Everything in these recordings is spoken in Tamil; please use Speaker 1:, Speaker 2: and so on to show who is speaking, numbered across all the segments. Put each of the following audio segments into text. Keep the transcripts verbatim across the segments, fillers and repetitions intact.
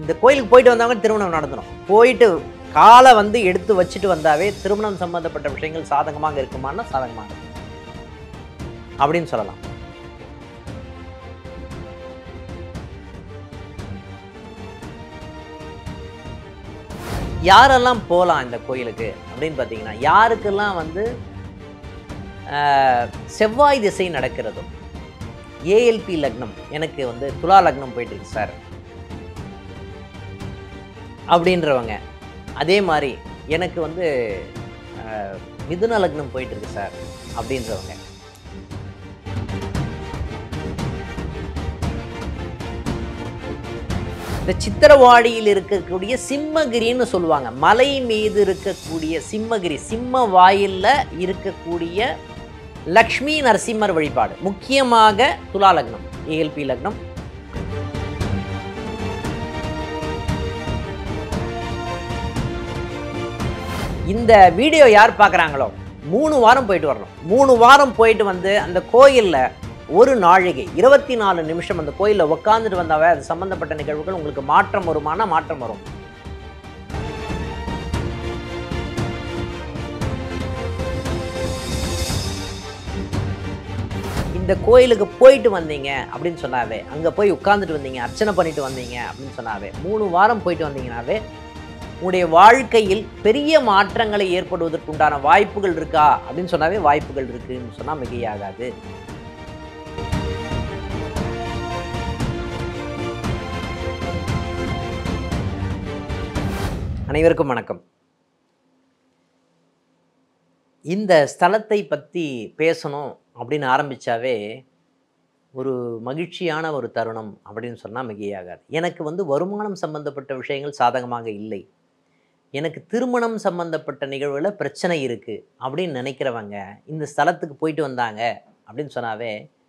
Speaker 1: இந்த கோயிலுக்கு போயிட்டு வந்தவங்க திருமணம் நடந்துடும். போயிட்டு காலை வந்து எடுத்து வச்சுட்டு வந்தாவே திருமணம் சம்பந்தப்பட்ட விஷயங்கள் சாதகமாக இருக்குமான்னா சாதகமாக இருக்கும் அப்படின்னு சொல்லலாம். யாரெல்லாம் போகலாம் இந்த கோயிலுக்கு அப்படின்னு பார்த்தீங்கன்னா, யாருக்கெல்லாம் வந்து செவ்வாய் திசை நடக்கிறதோ, ஏஎல்பி லக்னம், எனக்கு வந்து துலா லக்னம் போயிட்டு இருக்கு சார் அப்படின்றவங்க, அதே மாதிரி எனக்கு வந்து மிதுன லக்னம் போயிட்டு இருக்கு சார் அப்படின்றவங்க, இந்த சித்திரவாடியில் இருக்கக்கூடிய சிம்மகிரின்னு சொல்லுவாங்க, மலை மீது இருக்கக்கூடிய சிம்மகிரி, சிம்ம வாயில்ல இருக்கக்கூடிய லக்ஷ்மி நரசிம்மர் வழிபாடு, முக்கியமாக துலா லக்னம், ஏஎல்பி லக்னம். இந்த வீடியோ யார் பார்க்குறாங்களோ மூணு வாரம் போயிட்டு வரணும். மூணு வாரம் போயிட்டு வந்து அந்த கோயிலில் ஒரு நாழிகை இருபத்தி நாலு நிமிஷம் அந்த கோயிலில் உட்காந்துட்டு வந்தாவே அது சம்பந்தப்பட்ட நிகழ்வுகள் உங்களுக்கு மாற்றம் வருமான மாற்றம் வரும். இந்த கோயிலுக்கு போயிட்டு வந்தீங்க அப்படின்னு சொன்னாவே, அங்கே போய் உட்காந்துட்டு வந்தீங்க, அர்ச்சனை பண்ணிட்டு வந்தீங்க அப்படின்னு சொன்னாவே, மூணு வாரம் போயிட்டு வந்தீங்கன்னாவே உங்களுடைய வாழ்க்கையில் பெரிய மாற்றங்களை ஏற்படுவதற்கு உண்டான வாய்ப்புகள் இருக்கா அப்படின்னு சொன்னாவே வாய்ப்புகள் இருக்குன்னு சொன்னால் மிகையாகாது. அனைவருக்கும் வணக்கம். இந்த ஸ்தலத்தை பற்றி பேசணும் அப்படின்னு ஆரம்பித்தாவே ஒரு மகிழ்ச்சியான ஒரு தருணம் அப்படின்னு சொன்னால் மிகையாகாது. எனக்கு வந்து வருமானம் சம்பந்தப்பட்ட விஷயங்கள் சாதகமாக இல்லை, எனக்கு திருமணம் சம்பந்தப்பட்ட நிகழ்வுகளில் பிரச்சனை இருக்குது அப்படின்னு நினைக்கிறவங்க இந்த ஸ்தலத்துக்கு போயிட்டு வந்தாங்க அப்படின்னு சொன்னாவே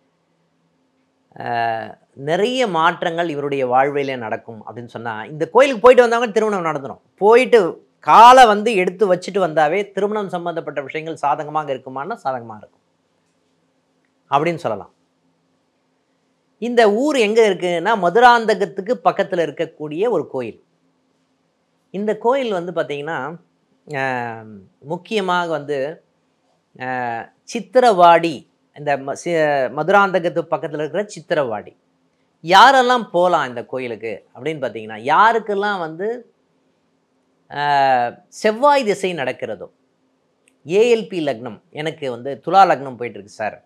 Speaker 1: நிறைய மாற்றங்கள் இவருடைய வாழ்விலே நடக்கும் அப்படின்னு சொன்னால், இந்த கோயிலுக்கு போயிட்டு வந்தவங்க திருமணம் நடந்துடும். போயிட்டு காலை வந்து எடுத்து வச்சுட்டு வந்தாவே திருமணம் சம்பந்தப்பட்ட விஷயங்கள் சாதகமாக இருக்குமான்னா சாதகமாக இருக்கும் அப்படின்னு சொல்லலாம். இந்த ஊர் எங்கே இருக்குன்னா மதுராந்தகத்துக்கு பக்கத்தில் இருக்கக்கூடிய ஒரு கோயில். இந்த கோயில் வந்து பார்த்திங்கன்னா முக்கியமாக வந்து சித்திரவாடி, இந்த மதுராந்தகத்துக்கு பக்கத்தில் இருக்கிற சித்திரவாடி. யாரெல்லாம் போகலாம் இந்த கோயிலுக்கு அப்படின்னு பார்த்தீங்கன்னா, யாருக்கெல்லாம் வந்து செவ்வாய் திசை நடக்கிறதோ, ஏஎல்பி லக்னம், எனக்கு வந்து துலா லக்னம் போயிட்டுருக்கு சார்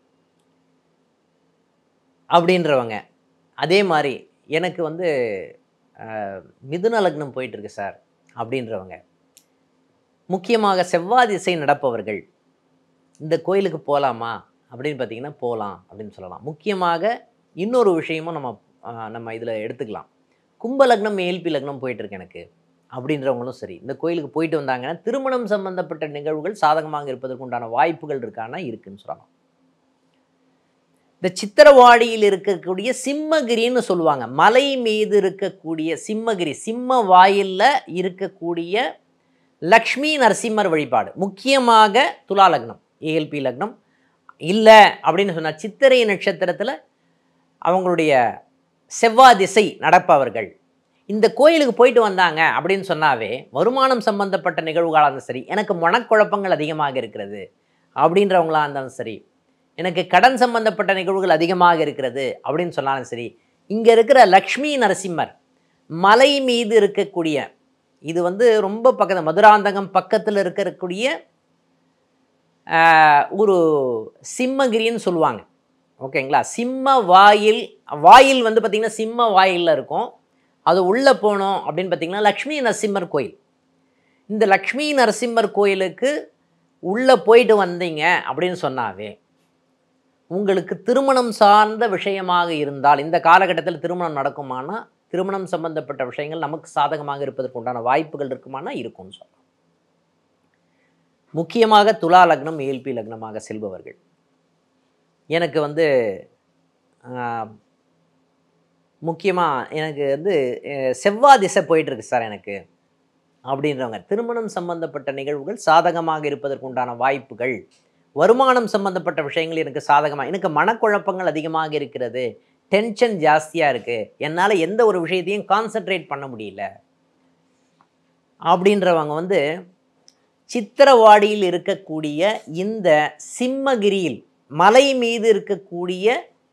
Speaker 1: அப்படின்றவங்க, அதே மாதிரி எனக்கு வந்து மிதுன லக்னம் போயிட்டுருக்கு சார் அப்படின்றவங்க, முக்கியமாக செவ்வாய் திசை நடப்பவர்கள் இந்த கோயிலுக்கு போகலாமா அப்படின்னு பார்த்தீங்கன்னா போகலாம் அப்படின்னு சொல்லலாம். முக்கியமாக இன்னொரு விஷயமும் நம்ம நம்ம இதில் எடுத்துக்கலாம். கும்ப லக்னம் ஏஎல்பி லக்னம் போயிட்டுருக்கு எனக்கு அப்படின்றவங்களும் சரி, இந்த கோயிலுக்கு போயிட்டு வந்தாங்கன்னா திருமணம் சம்பந்தப்பட்ட நிகழ்வுகள் சாதகமாக இருப்பதற்கு உண்டான வாய்ப்புகள் இருக்கானா இருக்குன்னு சொல்லலாம். இந்த சித்திரவாடியில் இருக்கக்கூடிய சிம்மகிரின்னு சொல்லுவாங்க, மலை மீது இருக்கக்கூடிய சிம்மகிரி, சிம்ம வாயில்ல இருக்கக்கூடிய லக்ஷ்மி நரசிம்மர் வழிபாடு, முக்கியமாக துலா லக்னம், ஏஎல்பி லக்னம். இல்லை அப்படின்னு சொன்னால் சித்திரை நட்சத்திரத்தில் அவங்களுடைய செவ்வாய் திசை நடப்பவர்கள் இந்த கோயிலுக்கு போயிட்டு வந்தாங்க அப்படின்னு சொன்னாவே வருமானம் சம்பந்தப்பட்ட நிகழ்வுகளாக இருந்தாலும் சரி, எனக்கு மனக்குழப்பங்கள் அதிகமாக இருக்கிறது அப்படின்றவங்களாக இருந்தாலும் சரி, எனக்கு கடன் சம்பந்தப்பட்ட நிகழ்வுகள் அதிகமாக இருக்கிறது அப்படின்னு சொன்னாலும் சரி, இங்கே இருக்கிற லக்ஷ்மி நரசிம்மர் மலை மீது இருக்கக்கூடிய, இது வந்து ரொம்ப பக்கத்தில் மதுராந்தகம் பக்கத்தில் இருக்கக்கூடிய ஒரு சிம்மகிரின்னு சொல்லுவாங்க, ஓகேங்களா. சிம்ம வாயில், வாயில் வந்து பார்த்திங்கன்னா சிம்ம வாயிலில் இருக்கும், அது உள்ளே போனோம் அப்படின்னு பார்த்திங்கன்னா லக்ஷ்மி நரசிம்மர் கோயில். இந்த லக்ஷ்மி நரசிம்மர் கோயிலுக்கு உள்ளே போயிட்டு வந்தீங்க அப்படின்னு சொன்னாவே உங்களுக்கு திருமணம் சார்ந்த விஷயமாக இருந்தால், இந்த காலகட்டத்தில் திருமணம் நடக்குமானா, திருமணம் சம்பந்தப்பட்ட விஷயங்கள் நமக்கு சாதகமாக இருப்பதற்கு உண்டான வாய்ப்புகள் இருக்குமானா இருக்கும்னு சொல்லலாம். முக்கியமாக துலா லக்னம் ஏஎல்பி லக்னமாக செல்பவர்கள், எனக்கு வந்து முக்கியமாக எனக்கு வந்து செவ்வாய் திசை போயிட்டுருக்கு சார் எனக்கு அப்படின்றவங்க, திருமணம் சம்பந்தப்பட்ட நிகழ்வுகள் சாதகமாக இருப்பதற்கு உண்டான வாய்ப்புகள், வருமானம் சம்பந்தப்பட்ட விஷயங்கள் எனக்கு சாதகமாக, எனக்கு மனக்குழப்பங்கள் அதிகமாக இருக்கிறது, டென்ஷன் ஜாஸ்தியாக இருக்குது, என்னால் எந்த ஒரு விஷயத்தையும் கான்சென்ட்ரேட் பண்ண முடியல அப்படின்றவங்க வந்து சித்திரவாடியில் இருக்கக்கூடிய இந்த சிம்மகிரியில் மலை மீது இருக்கக்கூடிய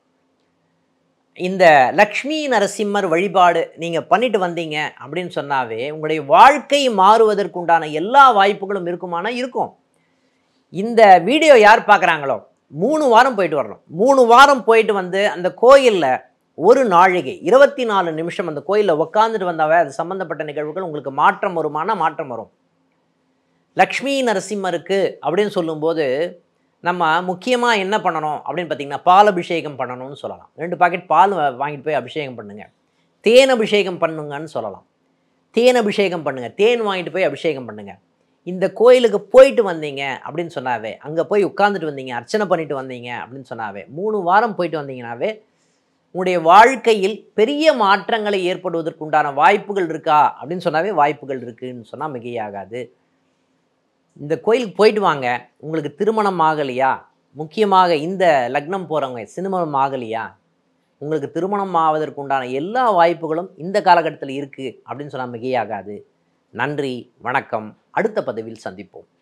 Speaker 1: இந்த லக்ஷ்மி நரசிம்மர் வழிபாடு நீங்கள் பண்ணிட்டு வந்தீங்க அப்படின்னு சொன்னாவே உங்களுடைய வாழ்க்கை மாறுவதற்குண்டான எல்லா வாய்ப்புகளும் இருக்குமானா இருக்கும். இந்த வீடியோ யார் பார்க்குறாங்களோ மூணு வாரம் போயிட்டு வரணும். மூணு வாரம் போயிட்டு வந்து அந்த கோயிலில் ஒரு நாழிகை இருபத்தி நாலு நிமிஷம் அந்த கோயிலில் உட்காந்துட்டு வந்தாவே அது சம்மந்தப்பட்ட நிகழ்வுகள் உங்களுக்கு மாற்றம் வருமானா மாற்றம் வரும். லக்ஷ்மி நரசிம்மருக்கு அப்படின்னு சொல்லும்போது நம்ம முக்கியமாக என்ன பண்ணணும் அப்படின்னு பார்த்தீங்கன்னா பால் அபிஷேகம் பண்ணணும்னு சொல்லலாம். ரெண்டு பாக்கெட் பால் வாங்கிட்டு போய் அபிஷேகம் பண்ணுங்க. தேன் அபிஷேகம் பண்ணுங்கன்னு சொல்லலாம். தேன் அபிஷேகம் பண்ணுங்கள், தேன் வாங்கிட்டு போய் அபிஷேகம் பண்ணுங்கள். இந்த கோயிலுக்கு போயிட்டு வந்தீங்க அப்படின்னு சொன்னாவே, அங்கே போய் உட்காந்துட்டு வந்தீங்க, அர்ச்சனை பண்ணிட்டு வந்தீங்க அப்படின்னு சொன்னாவே, மூணு வாரம் போயிட்டு வந்தீங்கன்னாவே உங்களுடைய வாழ்க்கையில் பெரிய மாற்றங்களை ஏற்படுவதற்குண்டான வாய்ப்புகள் இருக்கா அப்படின்னு சொன்னாவே வாய்ப்புகள் இருக்குதுன்னு சொன்னால் மிகையாகாது. இந்த கோயிலுக்கு போயிட்டு வாங்க. உங்களுக்கு திருமணம் ஆகலையா, முக்கியமாக இந்த லக்னம் போகிறவங்க திருமணம் ஆகலையா, உங்களுக்கு திருமணம் ஆவதற்குண்டான எல்லா வாய்ப்புகளும் இந்த காலகட்டத்தில் இருக்குது அப்படின்னு சொன்னால் மிகையாகாது. நன்றி, வணக்கம். அடுத்த பதிவில் சந்திப்போம்.